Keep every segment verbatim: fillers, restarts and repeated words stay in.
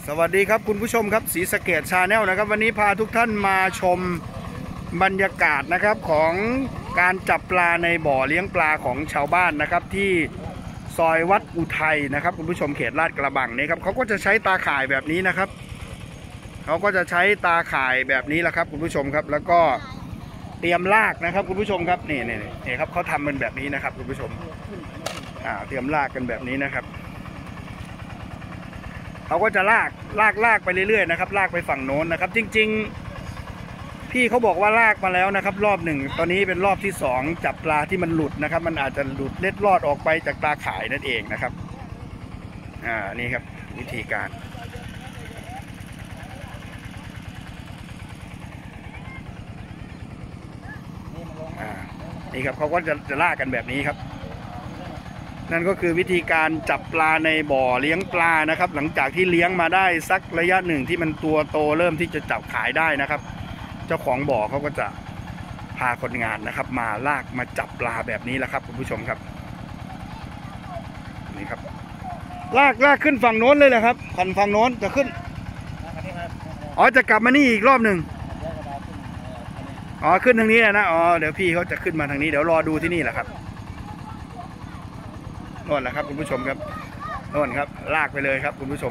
สวัสดีครับคุณผู้ชมครับศรีสะเกษชาแนลนะครับวันนี้พาทุกท่านมาชมบรรยากาศนะครับของการจับปลาในบ่อเลี้ยงปลาของชาวบ้านนะครับที่ซอยวัดอุทัยนะครับคุณผู้ชมเขตลาดกระบังนี่ครับเขาก็จะใช้ตาข่ายแบบนี้นะครับเขาก็จะใช้ตาข่ายแบบนี้แหละครับคุณผู้ชมครับแล้วก็เตรียมลากนะครับคุณผู้ชมครับนี่นี่นี่ครับเขาทำเป็นแบบนี้นะครับคุณผู้ชมอ่าเตรียมลากกันแบบนี้นะครับเขาก็จะลากลากลากไปเรื่อยๆนะครับลากไปฝั่งโน้นนะครับจริงๆพี่เขาบอกว่าลากมาแล้วนะครับรอบหนึ่งตอนนี้เป็นรอบที่สองจับปลาที่มันหลุดนะครับมันอาจจะหลุดเล็ดลอดออกไปจากตาข่ายนั่นเองนะครับอ่านี่ครับวิธีการอ่านี่ครับเขาก็จะจะลากกันแบบนี้ครับนั่นก็คือวิธีการจับปลาในบ่อเลี้ยงปลานะครับหลังจากที่เลี้ยงมาได้สักระยะหนึ่งที่มันตัวโตเริ่มที่จะจับขายได้นะครับเจ้าของบ่อเขาก็จะพาคนงานนะครับมาลากมาจับปลาแบบนี้แหละครับคุณผู้ชมครับนี่ครับลากลากขึ้นฝั่งโน้นเลยแหละครับฝั่งฝั่งโน้นจะขึ้นอ๋อจะกลับมานี่อีกรอบหนึ่งอ๋อขึ้นทางนี้นะอ๋อเดี๋ยวพี่เขาจะขึ้นมาทางนี้เดี๋ยวรอดูที่นี่แหละครับโน่นแหละครับคุณผู้ชมครับโน่นครับลากไปเลยครับคุณผู้ชม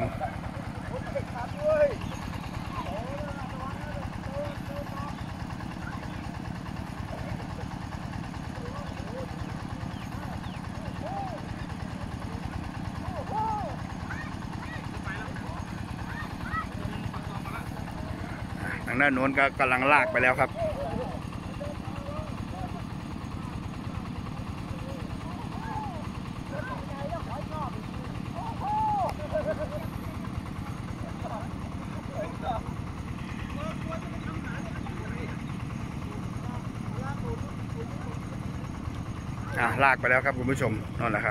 ทางด้านโน้นก็กำลังลากไปแล้วครับอ่ะลากไปแล้วครับคุณผู้ชมนั่นแหละครับ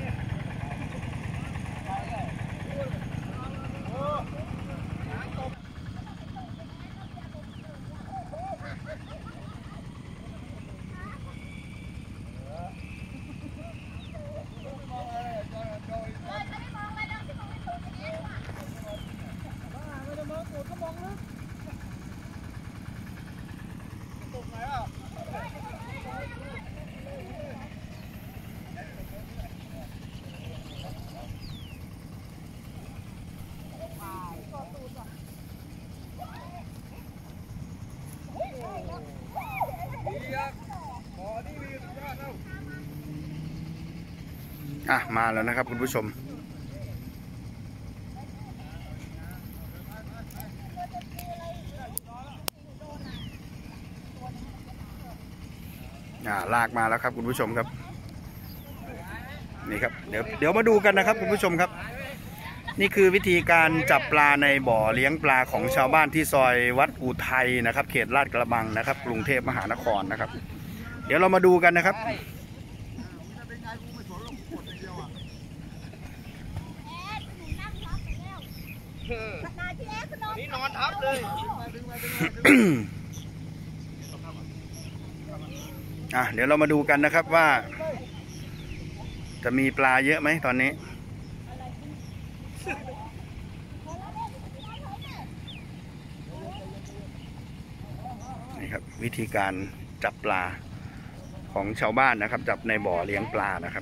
อ่ะมาแล้วนะครับคุณผู้ชมอ่าลากมาแล้วครับคุณผู้ชมครับนี่ครับเดี๋ยวเดี๋ยวมาดูกันนะครับคุณผู้ชมครับนี่คือวิธีการจับปลาในบ่อเลี้ยงปลาของชาวบ้านที่ซอยวัดอุทัยนะครับเขตลาดกระบังนะครับกรุงเทพมหานครนะครับเดี๋ยวเรามาดูกันนะครับนี่นอนทับเลยอ่ะเดี๋ยวเรามาดูกันนะครับว่าจะมีปลาเยอะไหมตอนนี้นี่ครับวิธีการจับปลาของชาวบ้านนะครับจับในบ่อเลี้ยงปลานะครับ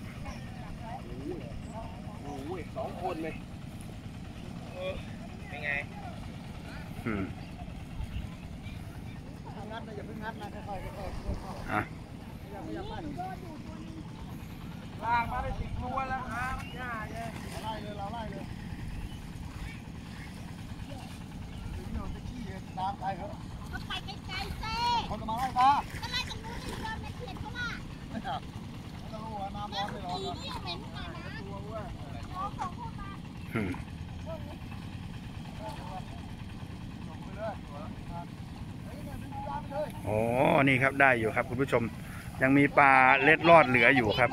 สองคนเลยเป็นไงอืมอ่ะลากมาได้สิบตัวแล้วครับย่าเลยไล่เลยเราไล่เลยตามไปครับเขาไปไกลๆเซ่เขาจะมาไล่ตาก็ไล่ตรงนู้นที่เดินในเขตเขาว่าไม่ครับเขาจะรู้ว่าน้ำร้อนไม่ร้อนนะเหม็นขนาดนั้นตัวว่าของพวกมาอืมโอ้นี่ครับได้อยู่ครับคุณผู้ชมยังมีปลาเล็ดลอดเหลืออยู่ครับ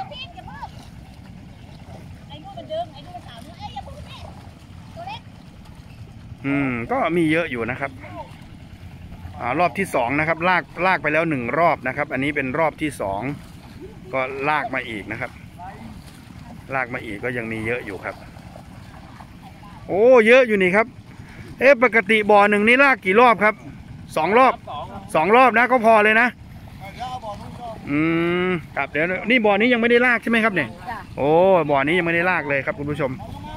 อืมก็มีเยอะอยู่นะครับอ่ารอบที่สองนะครับลากลากไปแล้วหนึ่งรอบนะครับอันนี้เป็นรอบที่สองก็ลากมาอีกนะครับลากมาอีกก็ยังมีเยอะอยู่ครับโอ้เยอะอยู่นี่ครับเอ๊ะปกติบ่อหนึ่งนี่ลากกี่รอบครับสองรอบสองรอบนะก็พอเลยนะอืมครับเดี๋ยวนี่บ่อนี้ยังไม่ได้ลากใช่ไหมครับเนี่ยโอ้บ่อนี้ยังไม่ได้ลากเลยครับคุณผู้ชม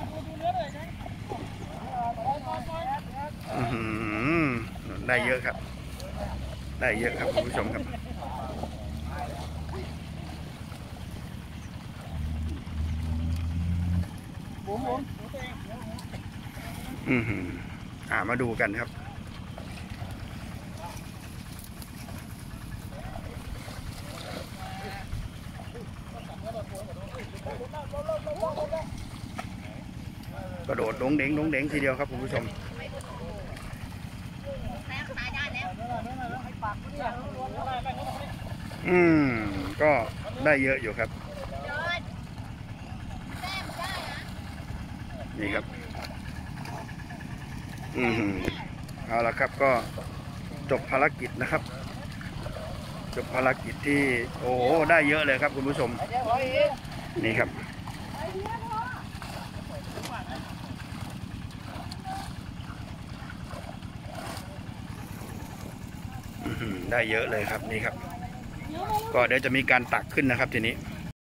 ได้เยอะครับได้เยอะครับคุณผู้ชมครับอืมอ่ามาดูกันครับกระโดดดงเด้งดงเด้งทีเดียวครับคุณผู้ชมอืมก็ได้เยอะอยู่ครับนี่ครับอืมเอาละครับก็จบภารกิจนะครับจบภารกิจที่โอ้ได้เยอะเลยครับคุณผู้ชมนี่ครับได้เยอะเลยครับนี่ครับก็เดี๋ยวจะมีการตักขึ้นนะครับทีนี้